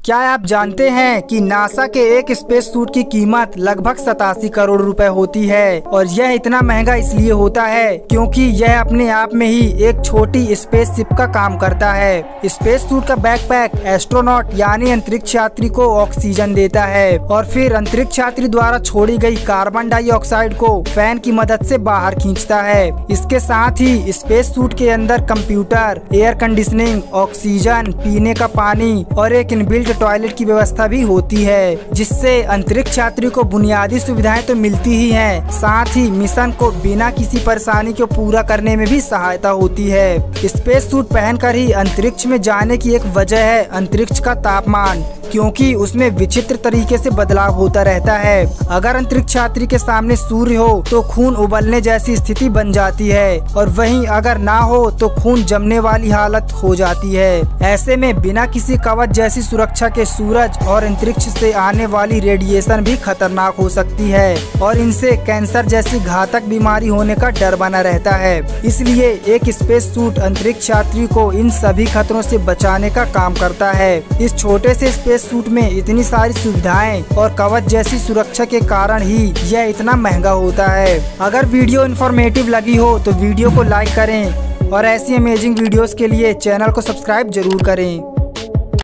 क्या आप जानते हैं कि नासा के एक स्पेस सूट की कीमत लगभग 87 करोड़ रुपए होती है और यह इतना महंगा इसलिए होता है क्योंकि यह अपने आप में ही एक छोटी स्पेस शिप का काम करता है। स्पेस सूट का बैकपैक एस्ट्रोनॉट यानी अंतरिक्ष यात्री को ऑक्सीजन देता है और फिर अंतरिक्ष यात्री द्वारा छोड़ी गई कार्बन डाइऑक्साइड को फैन की मदद से बाहर खींचता है। इसके साथ ही स्पेस सूट के अंदर कंप्यूटर, एयर कंडीशनिंग, ऑक्सीजन, पीने का पानी और एक इनबिल्ट टॉयलेट की व्यवस्था भी होती है, जिससे अंतरिक्ष यात्री को बुनियादी सुविधाएं तो मिलती ही हैं, साथ ही मिशन को बिना किसी परेशानी को पूरा करने में भी सहायता होती है। स्पेस सूट पहनकर ही अंतरिक्ष में जाने की एक वजह है अंतरिक्ष का तापमान, क्योंकि उसमें विचित्र तरीके से बदलाव होता रहता है। अगर अंतरिक्ष यात्री के सामने सूर्य हो तो खून उबलने जैसी स्थिति बन जाती है और वहीं अगर ना हो तो खून जमने वाली हालत हो जाती है। ऐसे में बिना किसी कवच जैसी सुरक्षा के सूरज और अंतरिक्ष से आने वाली रेडिएशन भी खतरनाक हो सकती है और इनसे कैंसर जैसी घातक बीमारी होने का डर बना रहता है। इसलिए एक स्पेस सूट अंतरिक्ष यात्री को इन सभी खतरों से बचाने का काम करता है। इस छोटे से स्पेस सूट में इतनी सारी सुविधाएं और कवच जैसी सुरक्षा के कारण ही यह इतना महंगा होता है। अगर वीडियो इन्फॉर्मेटिव लगी हो तो वीडियो को लाइक करें और ऐसी अमेजिंग वीडियोस के लिए चैनल को सब्सक्राइब जरूर करें।